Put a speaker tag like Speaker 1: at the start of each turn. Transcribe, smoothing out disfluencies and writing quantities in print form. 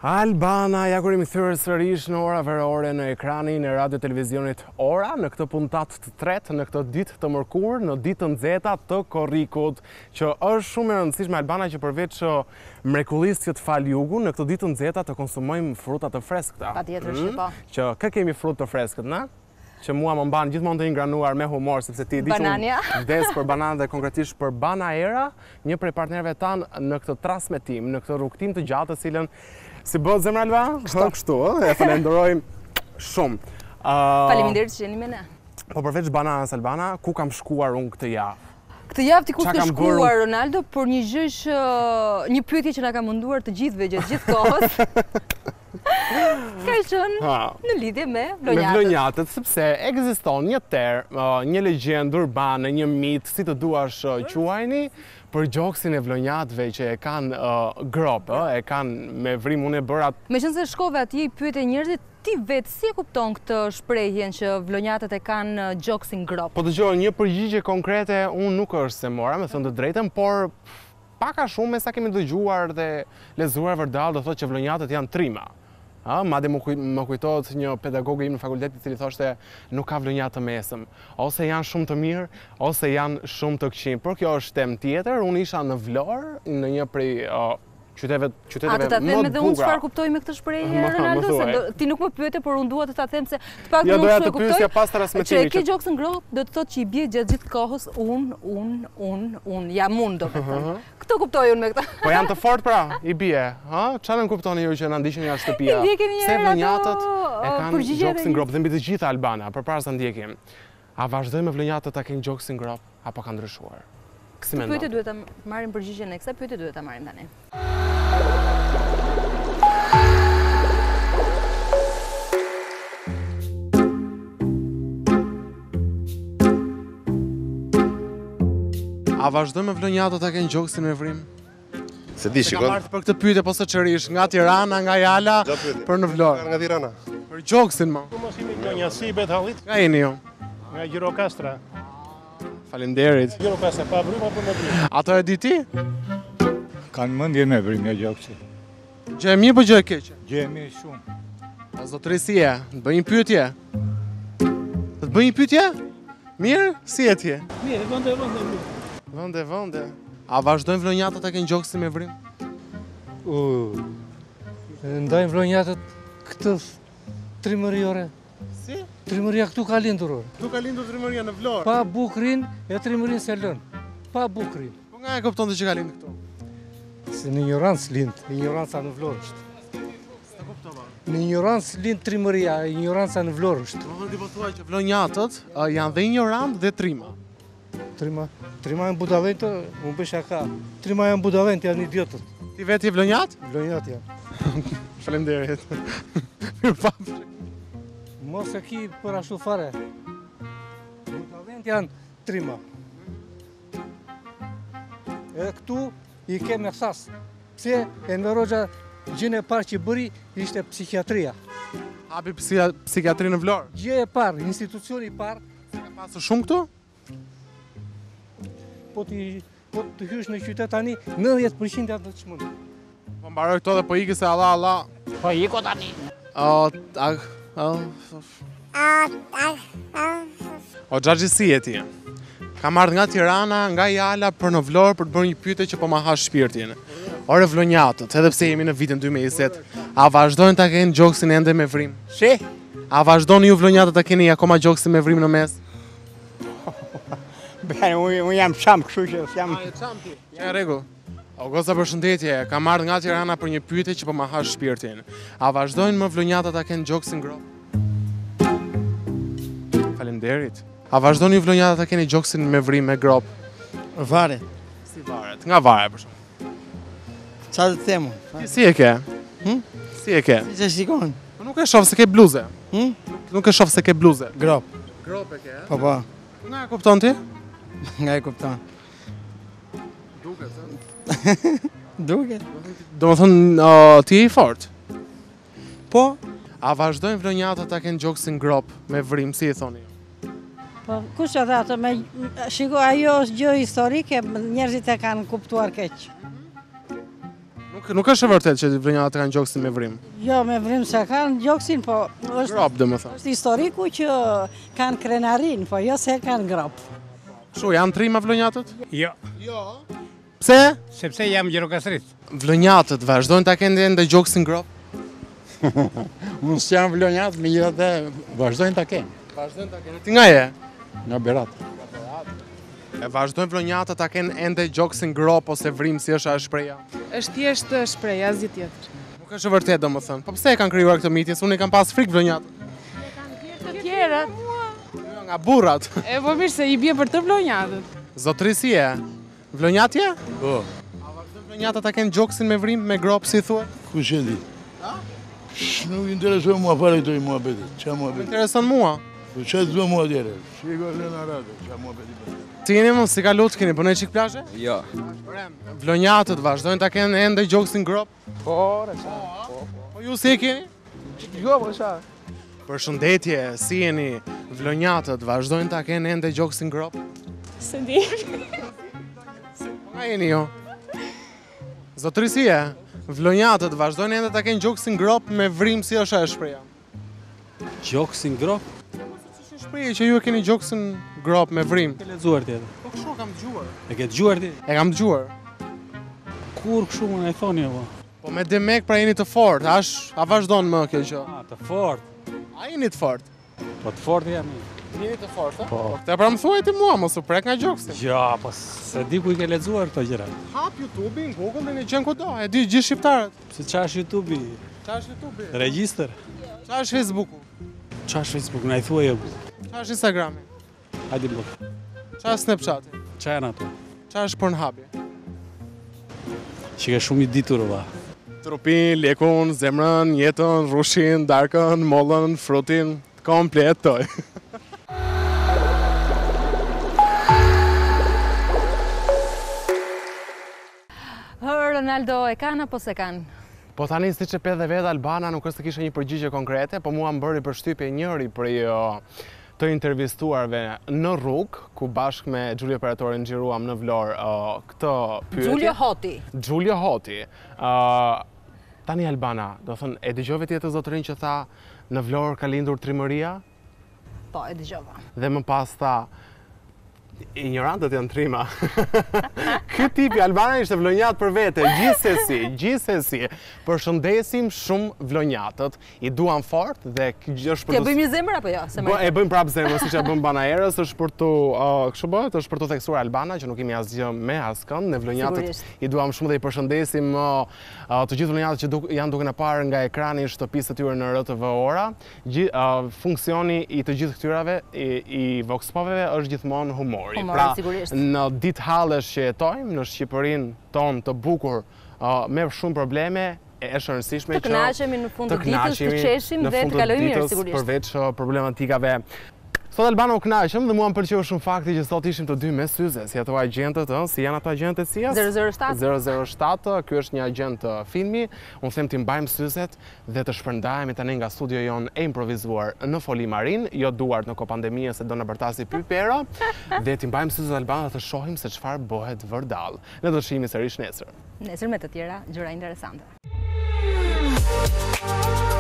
Speaker 1: Albana, ja kur jemi thyrë sërish në ora verore në ekranin e radio televizionit Ora, në këtë puntat të tretë, në këtë ditë të mërkur, në ditë të nxehta të korrikut, që është shumë e rëndësishme Albana që përveç mrekullisë që të fal jugu, në këtë ditë të nxehta të konsumojmë fruta të freskëta.
Speaker 2: Patjetër që po.
Speaker 1: Që kë kemi frutë të freskët, na? Që mua më mban gjithmonë të ingranuar me humor, sepse ti di që vdes për banana dhe konkretisht për Banaera, një prej partnerëve tanë në këtë transmetim, në këtë rrugtim të gjatë, të cilën si bëhet zemra Alba? Kështu, e falenderojmë shumë.
Speaker 2: Faleminderit që jeni me ne.
Speaker 1: Po përveç bananës Albana, ku kam shkuar unë këtë javë?
Speaker 2: Këtë javë ti ku ke shkuar, Ronaldo, por një një pyetje që na ka munduar të gjithëve gjatë gjithë kohës. Ka qenë në lidhje me vlonjatët.
Speaker 1: Me vlonjatët, sepse ekziston një term, një legjendë urbane, një mit, si të duash quajni, për gjoksin e vlonjatëve që e kanë grop, e kanë me vrim unë e bërat.
Speaker 2: Meqense shkove atje i pyete njerëzit, ti vetë si e kupton këtë shprehjen që vlonjatët e kanë gjoksin grop?
Speaker 1: Po dëgjoj, një përgjigje konkrete unë nuk është se mora, me thënë të drejtën, por paka shumë me sa kemi dëgjuar dhe lezuar vërdall do thotë që vlonjatët janë trima. Madje më kujtohet një pedagog im në fakultet i cili thoshte nuk ka vlonjat të mesëm. Ose janë shumë të mirë, ose janë shumë të këqij. Por kjo është temë tjetër. Unë isha në Vlorë, në një prej qyteteve më të bukura.
Speaker 2: A të ta them edhe unë çfarë kuptoj me këtë shprehje, Ronaldo? Se ti nuk më pyete, por unë dua të ta them se të paktën unë e kuptoj. Që e ke gjoksin grop, do të thotë që i bie gjatë gjithë kohës unë, jam unë do të thënë. Këtë kuptoj unë me këtë.
Speaker 1: Po janë të fortë pra, i bie. Çfarë më kuptoni ju që na ndiqni jashtë shtëpia? Se vlonjatët e kanë gjoksin grop dhe mbi të gjitha Albana, përpara se ndjekim. A vazhdojmë me vlonjatët ta kenë gjoksin grop apo ka ndryshuar?
Speaker 2: Këtë pyetje duhet ta marrim përgjigjen e kësaj pyetje duhet ta marrim tani.
Speaker 1: A vazhdojmë me vlonjatët ta kenë gjoksin me vrim?
Speaker 3: Se di, shikon.
Speaker 1: Ka marrë për këtë pyetje po sërish, nga Tirana, nga Jala, për në Vlorë.
Speaker 3: Nga Tirana.
Speaker 1: Për gjoksin më.
Speaker 4: Ku mos jemi nga si bet hallit?
Speaker 1: Nga jeni ju?
Speaker 4: Nga Gjirokastra.
Speaker 1: Faleminderit.
Speaker 4: Gjirokastra pa vrim apo me vrim?
Speaker 1: Ato e di ti?
Speaker 5: Kanë mendje me vrim nga gjoksin.
Speaker 1: Gjë e mirë po gjë e keqe?
Speaker 5: Gjë e mirë shumë.
Speaker 1: O zotëresie, të bëj një pyetje. Të bëj një pyetje? Mirë, si je ti?
Speaker 4: Mirë, vende.
Speaker 1: Vende. A vazhdojnë vlonjatët ta kenë gjoksin me vrim?
Speaker 6: Ndajnë vlonjatët këtë trimëriore.
Speaker 1: Si?
Speaker 6: Trimëria këtu ka lindur.
Speaker 1: Tu ka lindur trimëria në Vlorë?
Speaker 6: Pa bukrin e trimërin se lënë. Pa bukrin.
Speaker 1: Po nga e kupton të që ka lindur këtu?
Speaker 6: Se në ignorancë lind, ignoranca në Vlorë është.
Speaker 1: S'ta kuptova.
Speaker 6: Në ignorancë lind trimëria, ignoranca në Vlorë është.
Speaker 1: Ti po thua që vlonjatët janë dhe ignorant dhe trima.
Speaker 6: Trima janë budaventë, unë bëj shaka. Trima janë budaventë, janë idiotët.
Speaker 1: Ti vetë je vlonjat?
Speaker 6: Vlonjat janë.
Speaker 1: Faleminderit. Mirupafshim.
Speaker 6: Mos e ki për ashtu fare. Budaventë janë trima. Edhe këtu i keme thas. Pse e në rogja gjën e parë që bëri ishte psikiatria.
Speaker 1: Hapi psikiatri në Vlorë?
Speaker 6: Gjë e parë, institucioni i parë.
Speaker 1: Ka pasur shumë këtu?
Speaker 6: Po të hysh në qytet tani, 90% janë të çmend.
Speaker 1: Po mbaroj këto dhe po ikë se Allah.
Speaker 4: Po iko tani.
Speaker 1: O Xhaxhi si je ti? Kam ardhur nga Tirana, nga Jala për në Vlorë për të bërë një pyetje që po ma ha shpirtin. Ore vlonjatët, edhe pse jemi në vitin 2020, a vazhdojnë ta kenë gjoksin ende me vrim?
Speaker 4: Si?
Speaker 1: A vazhdoni ju vlonjatët ta keni akoma gjoksin me vrim në mes?
Speaker 4: Unë jam çam, kështu që jam.
Speaker 1: A, e çam ti? Që e rregull. Augosta përshëndetje, kam ardhur nga Tirana për një pyetje që po ma ha shpirtin. A vazhdojnë më vlonjatët ta kenë gjoksin grop? Faleminderit. A vazhdoni ju vlonjatët ta keni gjoksin me vrim me grop?
Speaker 7: Vare.
Speaker 1: Si varet? Nga vare për shkak.
Speaker 7: Çfarë të them?
Speaker 1: Ti si e ke? Si e ke?
Speaker 7: Si e shikon?
Speaker 1: Po nuk e shoh se ke bluze. Nuk e shoh se ke bluze.
Speaker 7: Grop.
Speaker 1: Grop e ke?
Speaker 7: Po.
Speaker 1: Nga e kupton ti?
Speaker 7: Nga e kupton.
Speaker 1: Duket.
Speaker 7: Duket.
Speaker 1: Domethënë ti je i fortë.
Speaker 7: Po.
Speaker 1: A vazhdojnë vlonjatët ta kenë gjoksin grop me vrim, si e thoni?
Speaker 8: Po, kush e thatë, shiko, ajo është gjë historike, njerëzit e kanë kuptuar keq.
Speaker 1: Nuk është e vërtet që vlonjatët kanë gjoksin me vrim.
Speaker 8: Jo, me vrim se kanë gjoksin, po
Speaker 1: Grop, domethënë.
Speaker 8: është historiku që kanë krenarin, po jo se kanë grop.
Speaker 1: Kështu janë trima vlonjatët?
Speaker 4: Jo,
Speaker 1: Pse?
Speaker 4: sepse jam Gjirokastrit.
Speaker 1: Vlonjatët vazhdojnë ta kenë ende gjoksin grop?
Speaker 3: Unë s'jam vlonjat, me gjithatë vazhdojnë ta kenë.
Speaker 1: Vazhdojnë ta kenë. Ti nga je?
Speaker 3: Nga Berat.
Speaker 1: E vazhdojnë vlonjatët ta kenë ende gjoksin grop ose vrim si është ajo shpreha?
Speaker 9: Është thjesht shprehje, asgjë tjetër.
Speaker 1: Nuk është e vërtet domethënë. Po pse e kanë krijuar këtë mitin? Unë i kam pas frikë vlonjatët.
Speaker 9: Të tjera,
Speaker 1: Jo, nga burrat.
Speaker 9: e po mirë se i bie për të vlonjatët.
Speaker 1: Zotri si je? Vlonjatje?
Speaker 3: Po,
Speaker 1: A vazhdojnë vlonjatët ta kenë gjoksin me vrim me grop si thua?
Speaker 3: kush e di? Nuk interesoj mua fare këto i muhabetit. Qa
Speaker 1: Më
Speaker 3: muhabeti?
Speaker 1: intereson mua.
Speaker 3: Po qa të zë mua tjere? Shiko Lena Rado, qa muhabeti?
Speaker 1: Ti jeni më si ka lutë keni punoj çik plazhe?
Speaker 10: Jo.
Speaker 1: Vlonjatët vazhdojnë ta kenë ende gjoksin grop?
Speaker 10: Po,
Speaker 1: Po ju si e keni?
Speaker 10: jo, po qa?
Speaker 1: Përshëndetje, si jeni? Vlonjatët vazhdojnë ta kenë ende gjoksin grop?
Speaker 9: Se di.
Speaker 1: Po nga jeni jo? Zotri si je? Vlonjatët vazhdojnë ende ta kenë gjoksin grop me vrim si është ajo shpreha?
Speaker 10: Gjoksin grop?
Speaker 1: Shprehje që ju e keni gjoksin grop me vrim.
Speaker 10: Ke lexuar tjetër?
Speaker 1: Po kështu kam dëgjuar.
Speaker 10: E ke dëgjuar ti?
Speaker 1: E kam dëgjuar.
Speaker 10: Kur kështu më e thoni apo?
Speaker 1: Po me demek pra jeni të fort, a vazhdon më kjo gjë?
Speaker 10: Ah, të fort.
Speaker 1: A jeni të fort?
Speaker 10: Po të fort jam.
Speaker 1: Jeni të fort, a?
Speaker 10: Po.
Speaker 1: Te pra më thuaj ti mua, mos u prek nga gjoksin.
Speaker 10: Ja, po se di ku i ke lexuar këto gjëra.
Speaker 1: Hap YouTube-in, Google-in e gjen kudo, e di gjithë shqiptarët.
Speaker 10: Se qa është YouTube-i?
Speaker 1: Qa është YouTube-i?
Speaker 10: Regjistër?
Speaker 1: Qa është Facebook-u?
Speaker 10: Qa është Facebook? Na i thuaj jo.
Speaker 1: Qa është Instagrami?
Speaker 10: Hajde më.
Speaker 1: Qa është Snapchat-i?
Speaker 10: Qa janë ato?
Speaker 1: Qa është Pornhub-i?
Speaker 10: Që ke shumë i ditur va.
Speaker 1: Trupin, lekun, zemrën, jetën, rushin, darkën, mollën, frutin, komplet toj.
Speaker 2: Ronaldo e kanë apo se kanë?
Speaker 1: Po tani siç e pe dhe vetë Albana nuk është se kisha një përgjigje konkrete, po mua më bëri përshtypje njëri prej të intervistuarve në rrugë, ku bashkë me Gjulio Operatorin xhiruam në Vlorë këtë pyetje.
Speaker 2: Giulio Hoti.
Speaker 1: Giulio Hoti. Tani Albana, do thënë, e dëgjove ti atë zotërin që tha në Vlorë ka lindur trimëria?
Speaker 2: Po, e dëgjova.
Speaker 1: Dhe më pas tha, ignorantët janë trima. Ky tipi Albana ishte vlonjat për vete, gjithsesi. Përshëndesim shumë vlonjatët, i duan fort dhe është për
Speaker 2: të... Ti e bëjmë një zemër apo jo?
Speaker 1: E bëjmë prapë zemër, siç e bëm Banaerës, është për të kështu bëhet, është për të theksuar Albana që nuk kemi asgjë me askënd, ne vlonjatët i duam shumë dhe i përshëndesim të gjithë vlonjatët që janë duke na parë nga ekrani i shtëpisë së tyre në RTV Ora. Funksioni i të gjithë këtyrave i Vox Popeve është gjithmonë humor. Pra, në ditë hallesh që jetojmë, në Shqipërinë tonë të bukur, me shumë probleme, është rëndësishme që
Speaker 2: të kënaqemi në fund të ditës, të qeshim dhe të kalojmë mirë sigurisht.
Speaker 1: Përveç problematikave. Sot Albana u kënaqëm dhe mua më pëlqeu shumë fakti që sot ishim të dy me syze, si ato agjentët, si janë ato agjentët si as? 007, ky është një agent filmi. Unë them ti mbajmë syzet dhe të shpërndahemi tani nga studio jon e improvizuar në Foli Marin, jo duart në kohë pandemisë se do na bërtasi pypera, dhe ti mbajmë syzet Albana të shohim se çfarë bëhet vërdall. Ne do të shihemi sërish nesër.
Speaker 2: Nesër me të tjera gjëra interesante.